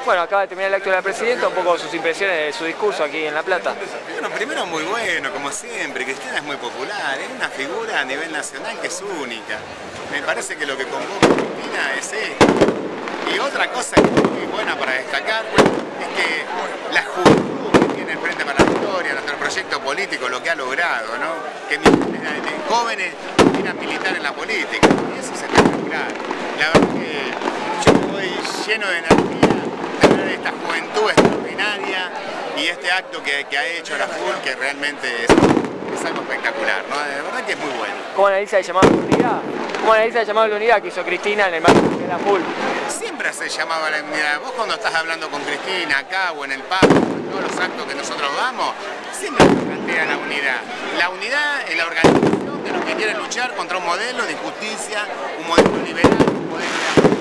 Bueno, acaba de terminar el acto de la presidenta, un poco sus impresiones de su discurso aquí en La Plata. Bueno, primero muy bueno, como siempre. Cristina es muy popular, es una figura a nivel nacional que es única. Me parece que lo que convoca a Cristina es esto. Y otra cosa que es muy buena para destacar es que la juventud que tiene el Frente para la Victoria, nuestro proyecto político, lo que ha logrado, ¿no? Que jóvenes quieran militar en la política. Y eso es espectacular. La verdad que yo estoy lleno de energía de ver esta juventud extraordinaria y este acto que ha hecho la FUL, que realmente es algo espectacular, ¿no? De verdad que es muy bueno. ¿Cómo analiza el llamado de la unidad? ¿Cómo analiza el llamado de la unidad que hizo Cristina en el marco de la FUL? Siempre hace llamado a la unidad. Vos cuando estás hablando con Cristina acá o en el PAP, en todos los actos que nosotros vamos, siempre se plantea la unidad. La unidad es la organización de los que quieren luchar contra un modelo de injusticia, un modelo liberal, un modelo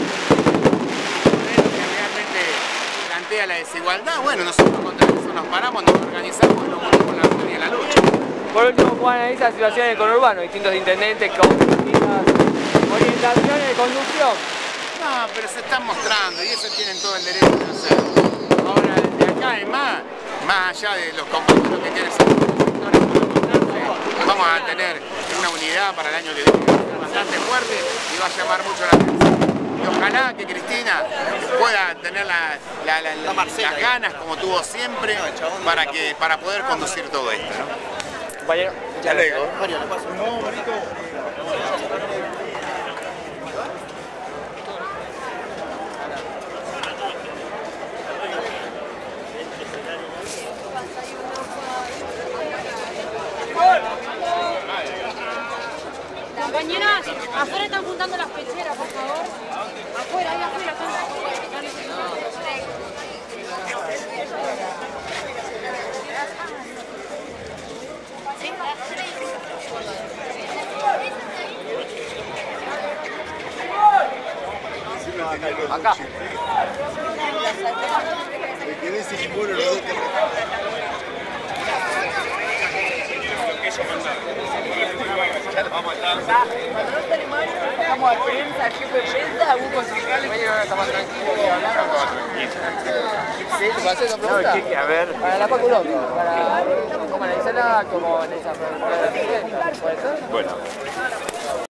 que realmente plantea la desigualdad. Bueno, nosotros contra eso nos paramos, nos organizamos y nos volvemos a la lucha. Por último, ¿cómo analiza la situación en el conurbano? Distintos intendentes con distintas orientaciones de conducción. No, pero se están mostrando y eso tienen todo el derecho de hacerlo. Ahora, de acá en más allá de los compañeros que quieren ser conductores, vamos a tener una unidad para el año que viene bastante fuerte y va a llamar mucho la atención. Y ojalá que Cristina pueda tener las ganas, como tuvo siempre, para poder conducir todo esto, ¿no? Compañero, ya le digo. Compañeras, afuera están juntando las pecheras, por favor. Afuera, ahí afuera están. acá. Estamos a prensa, jefe de prensa, un concejal. Ahora está más tranquilo que hablar. Sí, ¿te pasé esa pregunta? No, a ver. Para la Paco Loco, para cómo analizarla, como analizar. Bueno.